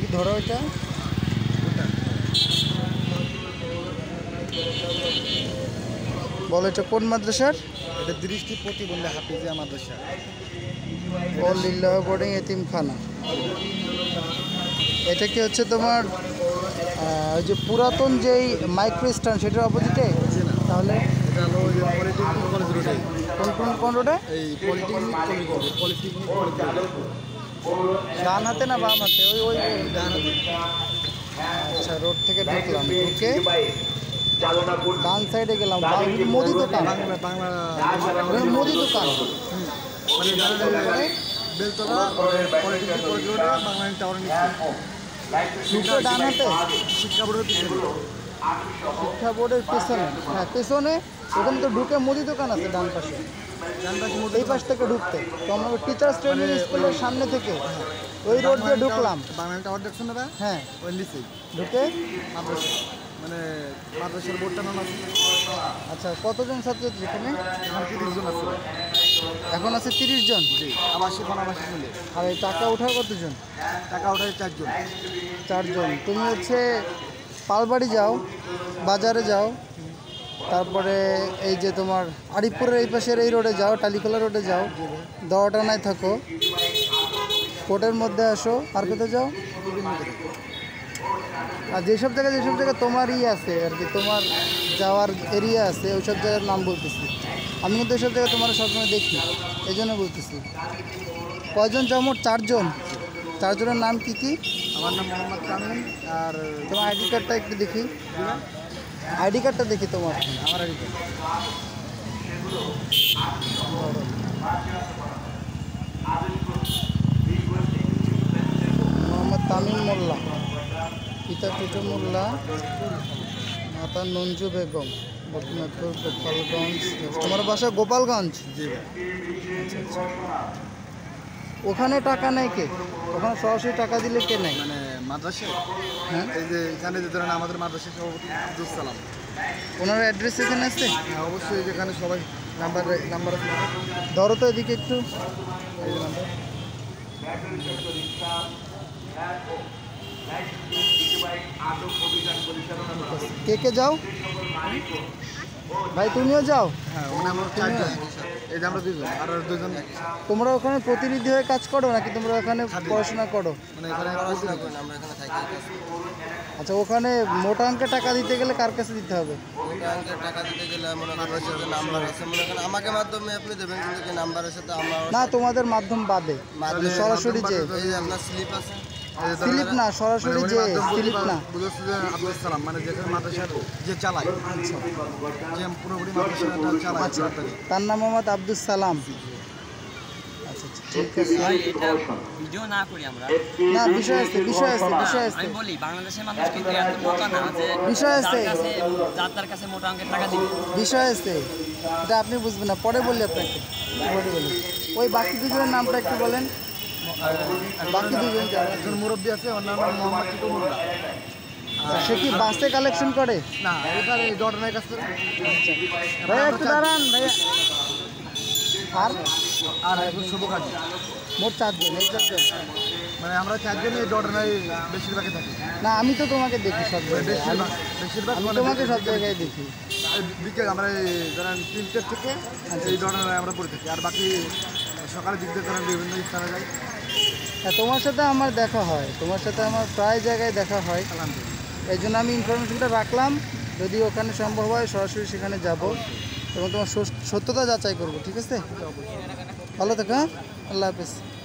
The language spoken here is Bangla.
ধরো এটা বলো, এটা কোন মাদ্রাসার? এটা দৃষ্টি প্রতিবন্ধী হাফিজিয়া মাদ্রাসা, অল লিল্লাহ বোর্ডিং এতিমখানা। এটা কি হচ্ছে তোমার ওই যে পুরাতন যেই মাইক্রো স্ট্যান্ড সেটার অপোজিটে? তাহলে এটা হলো ওই যে পলিটেকনিক কলেজ রোডে। কোন রোডে? এই পলিটেকনিক কলেজ রোডে, পলিটেকনিক কলেজ রোডে। ডান হাতে না বাম হাতে? ওই ওই ডান হাতে। আচ্ছা, রোড থেকে ঢুকলাম, ঢুকে ডান সাইডে গেলাম, মুদি দোকান, বাংলা বাংলা মুদি দোকান। মানে বেলতলা পলিটেকনিক কলেজ রোডে বাংলা টাওয়ারের নিচে। দুটো ডান হাতে শিক্ষা বোর্ডের পিছনে। শিক্ষা বোর্ডের পেছনে, হ্যাঁ পেছনে। ওখানে তো ঢুকে মুদি দোকান আছে ডান পাশে, এই পাশ থেকে ঢুকতে। তো আমরা টিচার্স ট্রেনিং স্কুলের সামনে থেকে ওই রোড দিয়ে ঢুকলাম। বাংলা টাওয়ার দেখছেন না? হ্যাঁ, ওই নিচে ঢুকে মাদ্রাসা, মানে মাদ্রাসার বোর্ডটা নাম আছে। আচ্ছা, কতজন ছাত্রছাত্রী এখানে? এখানে 30 জন আছে। এখন আছে 30 জন। জি, আবাসিক অনাবাসিক মিলে। আর এই টাকা ওঠার কতজন? টাকা ওঠায় 4 জন। 4 জন। তুমি হচ্ছে পালবাড়ি যাও, বাজারে যাও, তারপরে এই যে তোমার আরিফপুরের এই পাশের এই রোডে যাও, টালিখোলা রোডে যাও, দোয়াটানায় থাকো, কোর্টের মধ্যে আসো, আর কোথায় যাও? আর যেসব জায়গায় তোমার আছে আর কি, তোমার যাওয়ার এরিয়া আছে, ওই সব জায়গার নাম বলতেছি আমি। কিন্তু এইসব জায়গায় তোমার সবসময় দেখি, এই জন্য বলতেছি। কয়জন যাও? মোট 4 জন। 4 জনের নাম কি কি? আমার নাম মোহাম্মদ তামিম। আর তোমার আইডি কার্ডটা একটু দেখি, আইডি কার্ডটা দেখি তোমার। আমার আইডি কার্ড মোহাম্মদ তামিম মোল্লা, পিতা টুটু মোল্লা, মাতা নঞ্জু বেগম, বকনাথপুর, গোপালগঞ্জ। তোমার বাসা গোপালগঞ্জ? জি। আচ্ছা আচ্ছা। ওখানে টাকা নেয় কে? ওখানে সরাসরি টাকা দিলে কে নেয়? মানে মাদ্রাসায়? হ্যাঁ, এই যে এখানে যে ধরেন আমাদের মাদ্রাসার সভাপতি আব্দুল সালাম, ওনার অ্যাড্রেস এখানে আছে? হ্যাঁ অবশ্যই। যেখানে সবাই নাম্বার আছে। ধরো তো এদিকে একটু, এই যে নাম্বার। কে কে যাও? ভাই তুমিও যাও? হ্যাঁ, মানে আমরা 4 জন। এই যে আমরা 2 জন, আর 2 জন। তোমরা ওখানে প্রতিনিধি হয়ে কাজ করো নাকি তোমরা ওখানে পড়াশোনা করো? মানে এখানে পড়াশোনা করি না, আমরা এখানে থাকি কাজ করি। আচ্ছা, ওখানে মোটা অঙ্কের টাকা দিতে গেলে কার কাছে দিতে হবে? মোটা অঙ্কের টাকা দিতে গেলে মনে করেন যে নাম্বার আছে, মনে করেন আমাকে মাধ্যমে আপনি দেবেন, কিন্তু কি নাম্বারের সাথে আমার না, তোমাদের মাধ্যম বাদে, সরাসরি যে এই যে আপনার স্লিপ আছে। স্লিপ না, সরাসরি যে স্লিপ না। বুঝেছি যে আব্দুল সালাম, মানে যেখানে মাদ্রাসার যে চালায়, যে পুরোপুরি মাদ্রাসাটা চালায়। আচ্ছা, তার নাম মোহাম্মদ আব্দুল সালাম। আচ্ছা আচ্ছা, ঠিক আছে। এটা ভিডিও না করি আমরা। না, বিষয় আছে। আমি বলি বাংলাদেশের মানুষ কিন্তু এত মোটা না যে বিষয় আছে। যার কাছে মোটা অঙ্কের টাকা দিবে। বিষয় আছে, এটা আপনি বুঝবেন না, পরে বললি আপনাকে। পরে বলি। ওই বাকি দুজনের নামটা একটু বলেন। বাকি দুজন যারা, একজন মুরব্বী আছে, ওর নাম মোহাম্মদ টিটু মোল্লা। সে কি বাসে কালেকশন করে? না, এখানে এই জর্ডানের কাছে। ভাইয়া একটু দাঁড়ান ভাইয়া। আর একজন শুভ কাজী। মোট 4 জন। এই 4 জন, মানে আমরা 4 জনই এই জর্ডানায় বেশিরভাগই থাকি। না আমি তো তোমাকে দেখি সব জায়গায়, বেশিরভাগ আমি মানে তোমাকে সব জায়গায় দেখি। বিকেল আমরা এই ধরেন 3টে থেকে এই জর্ডানায় আমরা পড়ে থাকি। আর বাকি সকালের দিক দিয়ে ধরেন বিভিন্ন স্থানে যাই। হ্যাঁ, তোমার সাথে আমার দেখা হয়, তোমার সাথে আমার প্রায় জায়গায় দেখা হয়। আলহামদুলিল্লাহ। এই জন্য আমি ইনফরমেশনটা রাখলাম, যদি ওখানে সম্ভব হয় সরাসরি সেখানে যাব এবং তোমার সত্যতা যাচাই করব। ঠিক আছে, ভালো থেকো। হ্যাঁ, আল্লাহ হাফেজ।